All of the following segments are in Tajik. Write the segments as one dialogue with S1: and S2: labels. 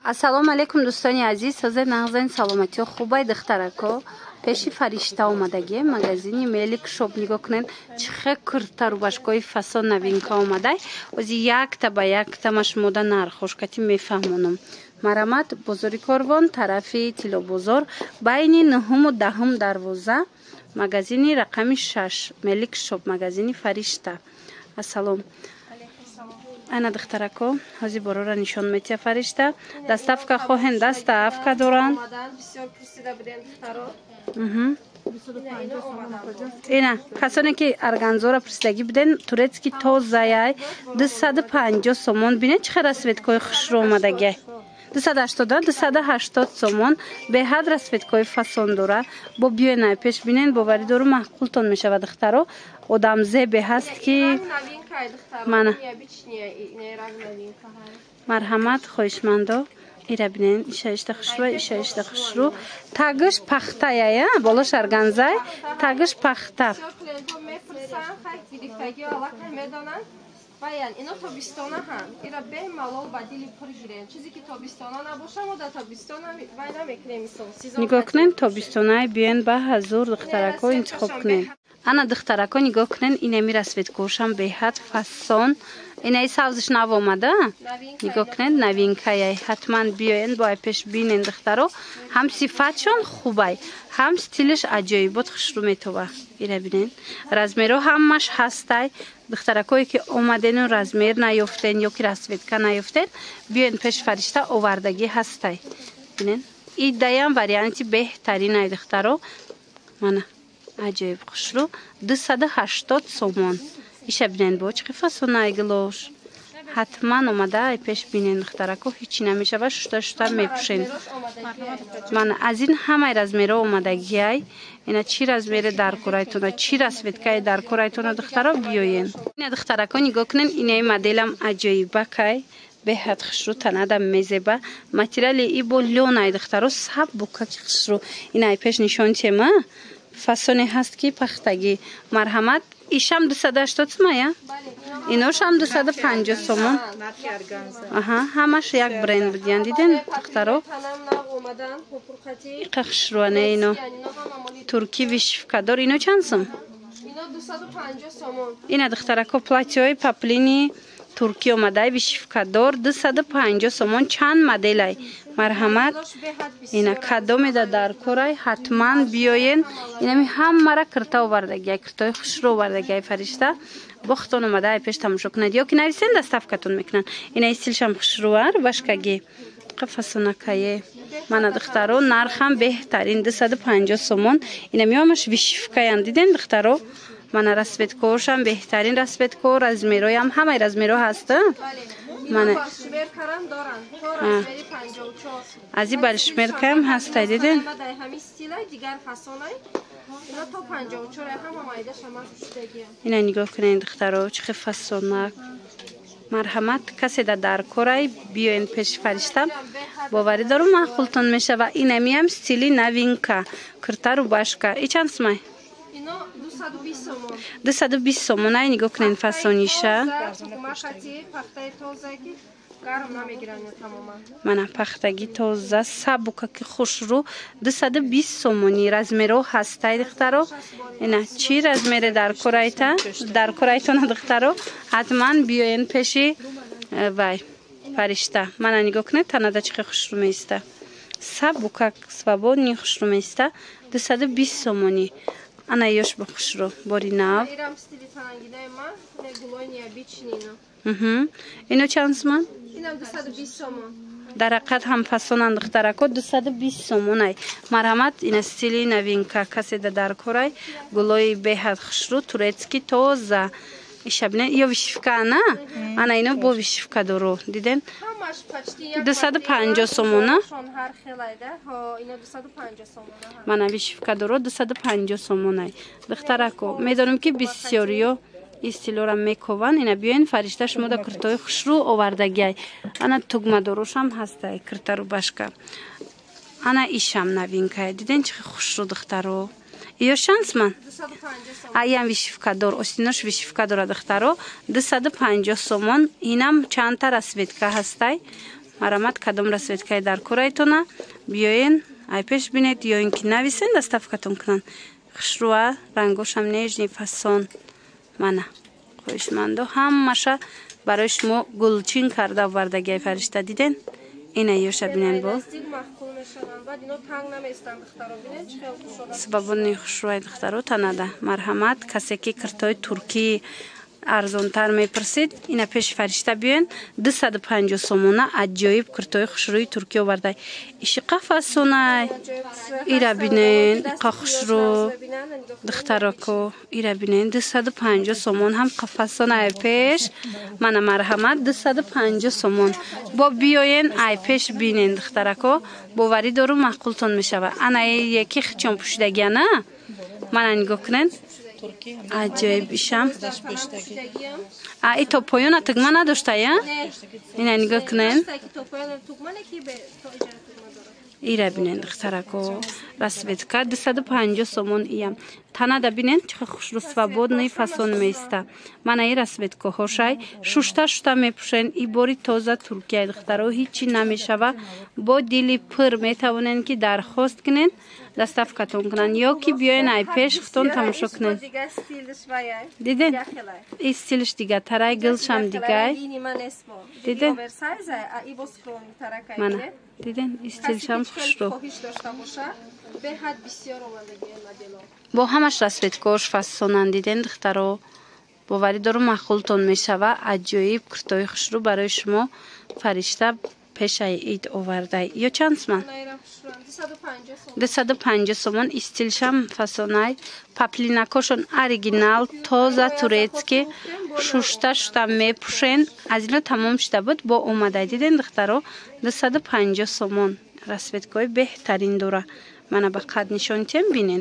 S1: Ассалому алейкум дӯстони азиз, ҳозир нағзани саломатиё хубай духтарако пеши фаришта омадаги магазини Мелик шоп. Нигоҳ кунед чӣ хел куртару башкои фасон новинка омадай. Ози якта ба якта машмуда нархошкати мефаҳмонам. Марамат бозори Корвон тарафи Тилобозор байни 9 10 дарвоза магазини рақами 6 Мелик шоп магазини фаришта. Ассалом ана духтарако ҳозир борора нишон метия фаришта доставка хоҳен доставка доранд ина касоне ки арганзора пурсидагӣ биден турецки тозаяй 250 сомон бинед чӣ хел расветкои хушро омадагӣ 280 сомон беҳад расветкои фасон дора бо биёнай пеш бинен боварӣ дору маҳқултон мешавад духтаро одам зебе ҳаст ки мана марҳамат хоҳишмандо ира бинен ишаишта хушрӯ ишаишта хушрӯ тагиш пахтая болош арганзай тагиш пахта
S2: Баян, ино тобистона ҳам. Ира бемалол ба дили пур гирем. Чизе ки тобистона набоша, мо да тобистона вай намекунем мисол.
S1: Нигоҳ кунен тобистонаи биен ба ҳазур духтарако интихоб кунен. Ана духтарако нигоҳ кунен инами расветкошам беҳад фасон. Инаи савзиш нав омада? Нигоҳ кунен новинкаяй. Ҳатман биёен бо пеш бинен духтаро. Ҳам сифатшон хубай, ҳам стилиш аҷоибот хушрӯ метова. Ира бинен. Размеро ҳамаш ҳастай. Духтаракое ки омадену размер наёфтен ё ки расветка наёфтен биёен пеш фаришта овардагӣ ҳастай. Бинен. Идаям варианти беҳтаринай духтаро. Мана аҷоиб хушрӯ 280 сомон. Иша бинен бо чӣ фасонай гилош. Ҳатман омада ай пеш бинен духтарако ҳичи намешава шута мепушен. Мана аз ин ҳамаи размеро омадагиай. Ина чӣ размере дар корайтона чӣ расветкаи дар корайтона духтаро биёен. Ина духтарако нигоҳ кунен инаи моделам аҷоибакай беҳад хушрӯ танадам мезеба материали и бо лёнай духтаро саб букаки хушрӯ. Ина ай пеш нишон тема фасоне ҳаст ки пахтагӣ марҳамат ишам 280 сомая иношам 250 сомон ҳамаш як бренд будиян диден духтаро иқа хушрӯане ино турки вишифкадор ино чанд сом ина духтарако платьёи паплини турки омадай вишифкадор 250 сомон чанд моделай марҳамат ина кадомеда дар корай ҳатман биёен инами ҳамара кирта овардагиай киртои хушрӯ овардагиай фаришта бохтон омада ай пеш тамошо кунад ё ки нависен доставкатон мекунанд ина стилшам хушрӯар башкаги қафасонакае мана духтаро нархам беҳтарин 250 сомон инами ҳамаш вишифкаян диден духтаро мана расветкоошам беҳтарин расветко размероям ҳамаи размеро ҳаста мана ази балшмеркаам ҳастай диден ина нигоҳ кунед духтаро чӣ хел фасонак марҳамат касе дар корай биёен пеши фаришта боварӣ дору маъқултон мешава инамиам стили новинка киртару башка и чанд сомай 220 сомон ай нигоҳ кунен фасониша мана пахтаги тоза сабукаки хушрӯ 220 сомони размеро ҳастай духтаро ина чӣ размере дар корайтона духтаро ҳатман биёен пеши вай фаришта мана нигоҳ кунед танада чӣ хел хушрӯ меиста сабукак свободни хушрӯ меиста 220 сомони ана ёш ба хушрӯ бори нав ино чанд сомон дар ҳақиқат ҳам фасонан духтарако 220 сомонай марҳамат ина стили новинка каседа дар корай гулои беҳад хушрӯ турецки тоза ишабне ё вишифка на ана ино бо вишифка доро диден 250 сомона мана вишифка доро 250 сомонай духтарако медонам ки бисёриё истилора мекован ина биёен фаришта шумо да киртои хушрӯ овардагиай ана тугмадорошам ҳастай киртару башка ана ишам новинкая диден чӣ хел хушрӯ духтаро ё шансман аям вишифкадор остинош вишифка дора духтаро 250 сомон инам чандта расветка ҳастай марамат кадом расветкаи дар корайтона биёен ай пеш бинед ё ин ки нависен доставкатон кунанд. хушрӯа рангошам нежни фасон. мана хоҳишмандо ҳамаша барои шумо гулчин карда овардагиай фаришта диден. ина ёша бинен бо сабабони хушрӯаи духтаро танада марҳамат. касе ки киртои туркӣ арзонтар мепурсид ина пеши фаришта биёен 250 сомона аҷоиб киртои хушрӯи туркӣ овардай. иши қафасонай ира бинен қа хушрӯ духтароко ира бинен 250 сомон ҳам қафасонай пеш. мана марҳамат 250 сомон бо биёен ай пеш бинен духтарако боварӣ дору маъқултон мешава. ана яки хичон пӯшидагиана мана нигоҳ кунен аҷоиб ишам и то поёна тугма надоштая. ина нигоҳ кунен ира бинен духтарако расветка 250 сомон иям танада бинен чӣ хушрӯ свободный фасон меиста. мана и расветкоҳошай шушта шушта мепӯшен. и бори тоза туркияи духтаро ҳичи намешава. бо дили пур метавонен ки дархост кунен доставкатон кунанд ё ки биёен ай пеш хутон тамошо кунен. диден и стилиш дигартарай гилшам дигай диден. мана диден и стилшам хушрӯ бо ҳамаш расветкош фасонанд. диден духтаро боварӣ дору маъқултон мешава. аҷоиб куртои хушрӯ барои шумо фаришта пешаи ид овардай. ё чанд сомон 250 сомон. истилшам фасонай паплинакошон оригинал тоза турецки шушта шушта мепӯшен. аз ино тамом шуда буд бо омадай. диден духтаро 250 сомон расветкои беҳтарин дора. мана ба қад нишонитем бинен.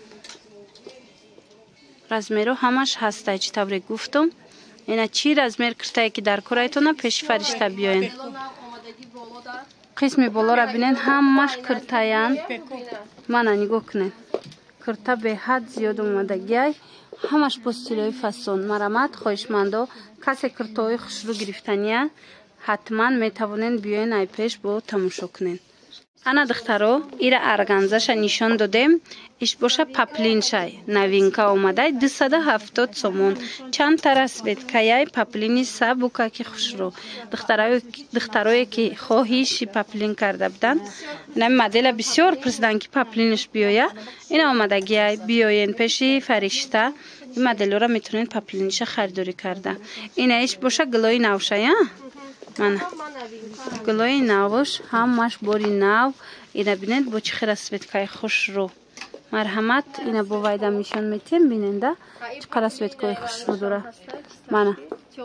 S1: размеро ҳамаш ҳастай чӣ тавре гуфтум. ина чӣ размер киртае ки дар корайтона пеши фаришта биёен. қисми болора бинен ҳамаш киртаян. мана нигоҳ кунен кирта беҳад зиёд омадагиай ҳамаш бо стилои фасон. марамат хоҳишмандо касе киртои хушрӯ гирифтания ҳатман метавонен биёен ай пеш бо тамошо кунен. ана духтаро ира арганзаша нишон додем. иш боша паплиншай новинка омадай 270 сомон. чандта расветкаяй паплини сабукаки хушрӯ. духтарое ки хоҳиши паплин карда буданд нами модела бисёр пурсидан ки паплиниш биёя. ина омадагиай биёен пеши фаришта. ин моделора метавонед паплиниша харидорӣ карда. ина иш боша гилои навшая. мана гилои навш ҳамаш бори нав. ина бинед бо чихи расветкаи хушрӯ. марҳамат ина бо вайда нишон метем биненда чиқа расветкаи хушрӯ дора. мана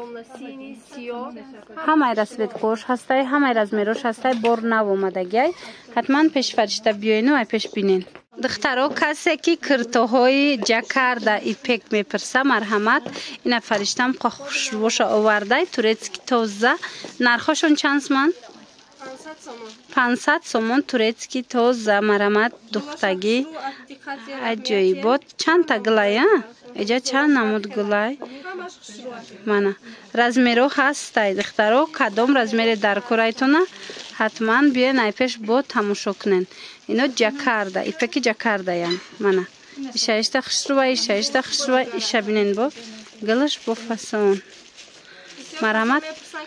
S1: ҳамаи расветкош ҳастай ҳамаи размерош ҳастай бор нав омадагиай ҳатман пеши фаришта биёену ай пеш бинен. духтаро касе ки киртоҳои ҷакарда ипек мепурса марҳамат ина фариштам қа хушрӯша овардай турецки тоза. нархошон чанд сомон? 500 сомон турецки тоза. марҳамат духтагӣ аҷоибот. чандта гилая эҷа чанд намуд гилай. мана размеро ҳастай духтаро кадом размере дар корайтона ҳатман биёен ай пеш бо тамошо кунен. ино ҷакарда ипеки ҷакардаян. мана ишаишта хушрӯва ишаишта хушрӯва иша бинен бо гилаш бо фасон. марҳамат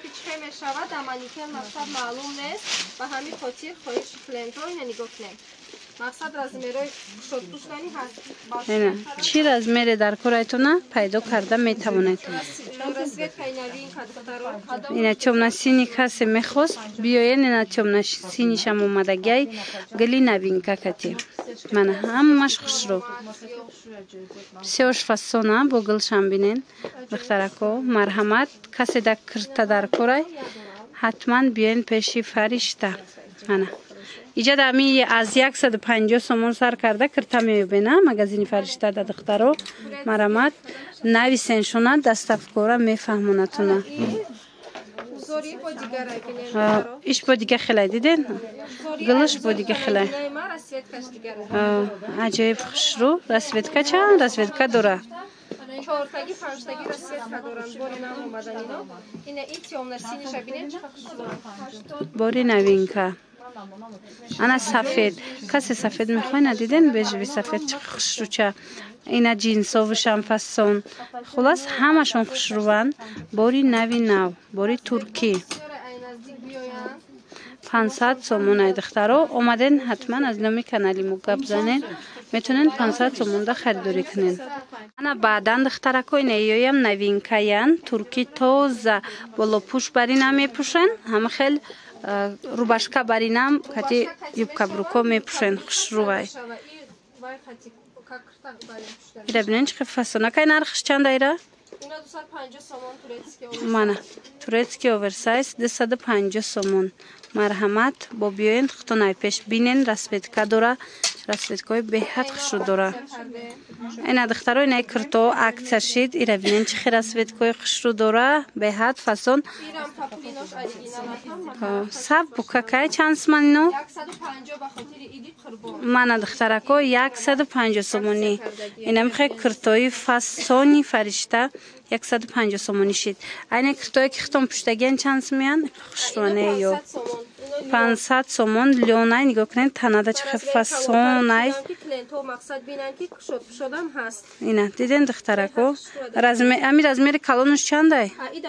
S1: чӣ размере дар корайтона пайдо карда метавонед. ина чомнасини касе мехост биёен ина чомнасинишам омадагиай гили новинка кати. мана ҳамаш хушрӯ бисёр фасона бо гилшам бинен духтарако. марҳамат касе да кирта дар корай ҳатман биёен пеши фаришта. мана иҷа дами аз 150 сомон сар карда кирта меёбена магазини фаришта да духтаро. марҳамат нависен шуна доставкора мефаҳмонатуна. иш бо дига хелай диден гилаш бо дига хелай аҷоиб хушрӯ. расветка чанд расветка дора?
S2: 4-таги 5-таги расцветка доранд. Бори нав омадан ино. Ина ин темно-синиша бинем чиқар хушрӯ.
S1: باری نوینکه انا سفید کسی سفید میخوای ندیدین بجوی سفید چه خوشروچه اینا جینسا و شنفسون خلاص همشون خوشروان باری نوی نو باری ترکی 500 سومون ای دخترها اومدن حتما از نمی کانالی مو گپ زنین میتونین 500 سومون دا خریداری کنین انا بعدن دخترکو این ایویم نوینکه‌ین ترکی توزه بالا پوش بری نمیپوشن همه خیلی рубашка баринам кати юбка бруко мепушен хушрувай ира бинен чиқи фасона кай нархиш чанда ира
S2: Ина 250 сомон турецки
S1: мана турецки оверсайз 250 сомон марҳамат бо биёен хутонай пеш бинен расветка дора расветкаи беҳад хушрӯ дора ина духтаро ина курто акция шид ира бинен чихи расветкаи хушрӯ дора беҳад фасон саб бука кай чанд сомон ино
S2: 150 ба хотири иди қурбон
S1: мана духтарако 150 сомонӣ ина михе куртои фасони фаришта 150 сомонӣ шид айне куртое ки хитон пуштагиан чанд сомиян хушрӯане ё 500 сомон лёнай нигоҳ кунед танада чихи фасонай ина диден духтарако ами размери калонуш чандай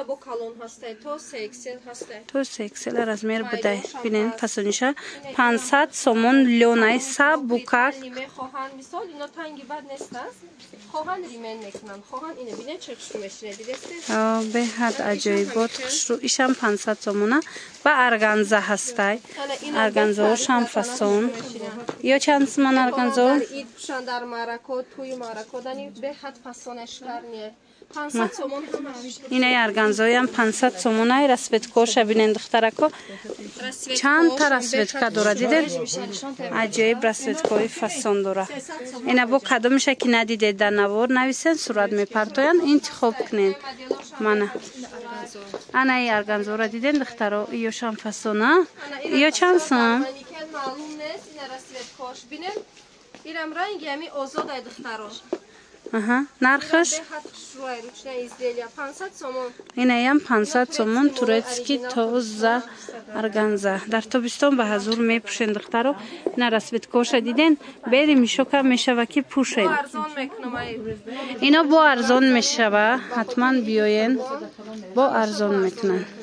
S1: то 3XL размер будай бинен фасониша 500 сомон лёнай саб букак беҳад аҷоибот хушрӯ ишам 500 сомона ба арганза ҳастай арганзаошам фасон ё чанд сомон арганзо
S2: дар марако туи марако дани беҳад фасонаш карне 500 сомон
S1: инаи арганзоям 500 сомонай расветкоша бинен духтарако чандта расветка дора дидед аҷоиб расветкаи фасон дора ина бо кадомиша ки надидед дар навор нависен сурат мепартоян интихоб кунед мана анаи арганзора диден духтаро иёшам фасона ё чанд сом
S2: маълум нест ина расветкош бинем ирам ранги ами озодай духтаро
S1: нархаш
S2: беҳад хушрӯай ручная изделия 500 сомон
S1: инаям 500 сомон турецки тоза арганза дар тобистон ба ҳазур мепӯшен духтаро ина расветкоша диден бери мишока мешава ки пӯшен ино бо арзон мешава ҳатман биёен бо арзон мекунанд